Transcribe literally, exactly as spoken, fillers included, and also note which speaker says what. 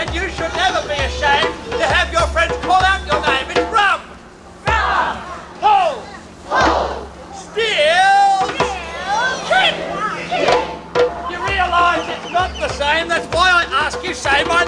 Speaker 1: and you should never be ashamed to have your friends call out your name. It's Rum! Rum! Pull! Pull! Still! Still! You realise it's not the same, that's why I ask you say my